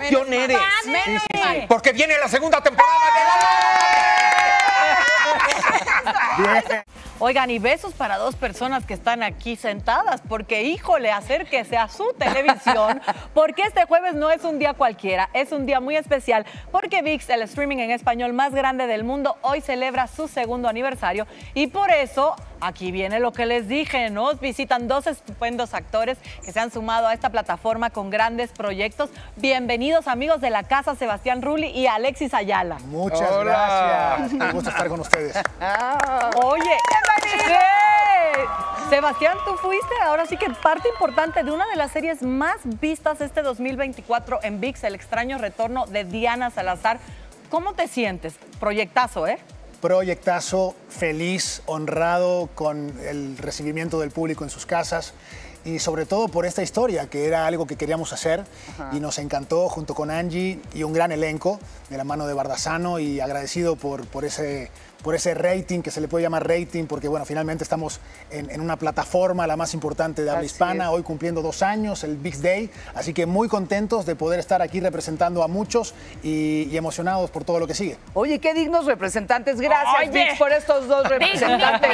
copión eres. Menos mal. Porque viene la segunda temporada de La Bien. Oigan, y besos para dos personas que están aquí sentadas, porque híjole, acérquese a su televisión, porque este jueves no es un día cualquiera, es un día muy especial, porque ViX, el streaming en español más grande del mundo, hoy celebra su segundo aniversario y por eso aquí viene lo que les dije, nos visitan dos estupendos actores que se han sumado a esta plataforma con grandes proyectos. Bienvenidos amigos de la casa, Sebastián Rulli y Alexis Ayala. Muchas Hola. gracias. Me gusta estar con ustedes. Oye, ¿qué? Sebastián, tú fuiste ahora sí que parte importante de una de las series más vistas este 2024 en ViX, El extraño retorno de Diana Salazar. ¿Cómo te sientes? Proyectazo, ¿eh? Proyectazo, feliz, honrado con el recibimiento del público en sus casas y sobre todo por esta historia, que era algo que queríamos hacer y nos encantó junto con Angie y un gran elenco de la mano de Bardazano y agradecido por ese rating, que se le puede llamar rating, porque bueno, finalmente estamos en una plataforma, la más importante de habla hispana, hoy cumpliendo 2 años, el ViX Day, así que muy contentos de poder estar aquí representando a muchos y emocionados por todo lo que sigue. Oye, qué dignos representantes. Gracias, ViX, por estos dos representantes.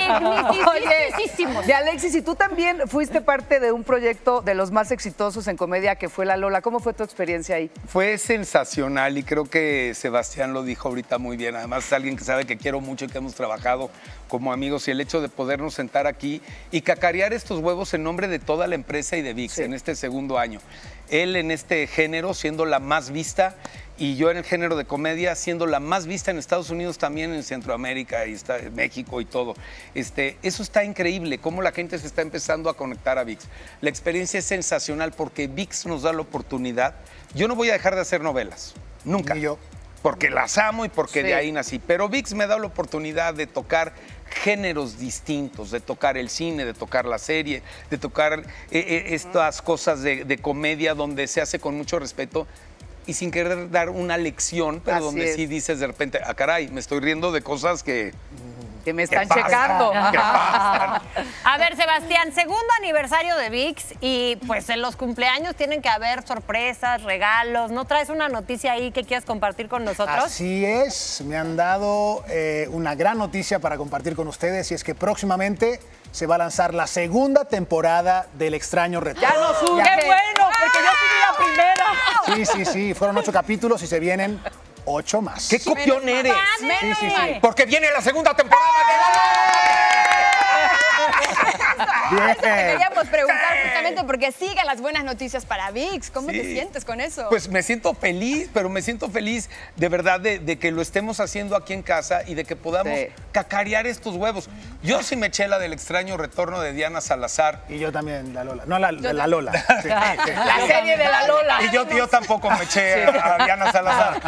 Dignísimos. De Alexis, y tú también fuiste parte de un proyecto de los más exitosos en comedia que fue La Lola. ¿Cómo fue tu experiencia ahí? Fue sensacional y creo que Sebastián lo dijo ahorita muy bien. Además es alguien que sabe que quiero mucho y que hemos trabajado como amigos, y el hecho de podernos sentar aquí y cacarear estos huevos en nombre de toda la empresa y de ViX en este segundo año. Él en este género siendo la más vista y yo en el género de comedia siendo la más vista en Estados Unidos, también en Centroamérica y México y todo. Eso está increíble, cómo la gente se está empezando a conectar a ViX. La experiencia es sensacional porque ViX nos da la oportunidad. Yo no voy a dejar de hacer novelas, nunca. Ni yo. Porque las amo y porque de ahí nací. Pero ViX me da la oportunidad de tocar géneros distintos, de tocar el cine, de tocar la serie, de tocar estas cosas de comedia donde se hace con mucho respeto y sin querer dar una lección, pero donde sí dices de repente, ah, caray, me estoy riendo de cosas que me están pasan, checando. que pasan. A ver, Sebastián, segundo aniversario de ViX y pues en los cumpleaños tienen que haber sorpresas, regalos. ¿No traes una noticia ahí que quieras compartir con nosotros? Así es, me han dado una gran noticia para compartir con ustedes y es que próximamente se va a lanzar la segunda temporada del Extraño Retorno. ¡Ya nos surge! ¡Qué bueno! Porque yo fui la primera. Sí, fueron 8 capítulos y se vienen 8 más. ¡Qué copión eres! Sí. Porque viene la segunda temporada de Bien. Te queríamos preguntar justamente porque siguen las buenas noticias para ViX. ¿Cómo te sientes con eso? Pues me siento feliz, pero me siento feliz de verdad de que lo estemos haciendo aquí en casa y de que podamos cacarear estos huevos. Yo sí me eché la del extraño retorno de Diana Salazar. Y yo también, la Lola. No, la Lola. Sí. La serie de La Lola. Y yo tampoco me eché a Diana Salazar.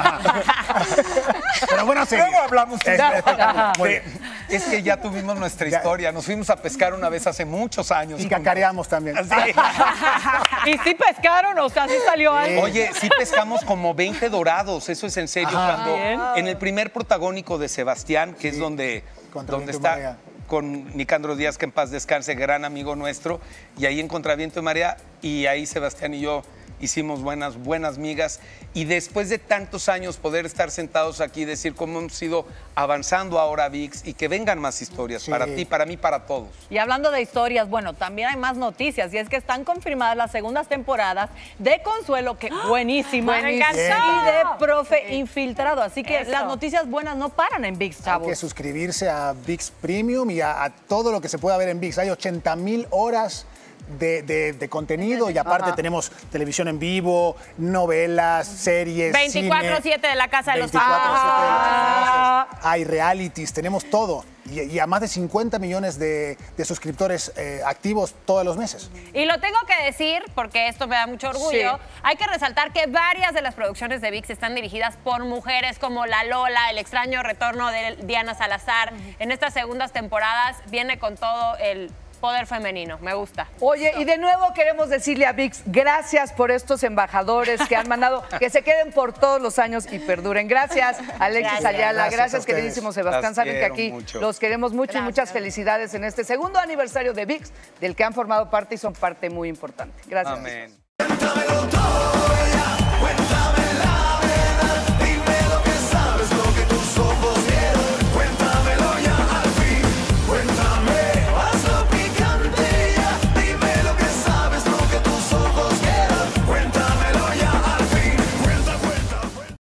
Pero bueno, serie. Luego hablamos. Muy bien. Es que ya tuvimos nuestra historia. Nos fuimos a pescar una vez hace muchos años. Y cacareamos también. Así. ¿Y sí pescaron? O sea, ¿sí salió algo? Oye, sí pescamos como 20 dorados, eso es en serio. Cuando en el primer protagónico de Sebastián, que es donde Viento y está Marea. con Nicandro Díaz, que en paz descanse, gran amigo nuestro, y ahí en Contra Viento y Marea, y ahí Sebastián y yo hicimos buenas migas, y después de tantos años poder estar sentados aquí y decir cómo hemos ido avanzando ahora ViX y que vengan más historias para ti, para mí, para todos. Y hablando de historias, bueno, también hay más noticias y es que están confirmadas las segundas temporadas de Consuelo, que buenísima, Me y encantó. de Profe Infiltrado. Así que las noticias buenas no paran en ViX, Hay chavos. que suscribirse a ViX Premium y a todo lo que se pueda ver en ViX. Hay 80,000 horas de contenido y aparte tenemos televisión en vivo, novelas, series, 24/7 de la Casa de los 24/7 de la Famosos. Casa. Hay realities, tenemos todo. Y a más de 50 millones de suscriptores activos todos los meses. Y lo tengo que decir, porque esto me da mucho orgullo, hay que resaltar que varias de las producciones de ViX están dirigidas por mujeres como La Lola, El extraño retorno de Diana Salazar. En estas segundas temporadas viene con todo el poder femenino, me gusta. Oye, y de nuevo queremos decirle a ViX, gracias por estos embajadores que han mandado, que se queden por todos los años y perduren. Gracias, Alexis Ayala, gracias queridísimo Sebastián. Saben que aquí los queremos mucho y muchas felicidades en este segundo aniversario de ViX, del que han formado parte y son parte muy importante. Gracias. Amén.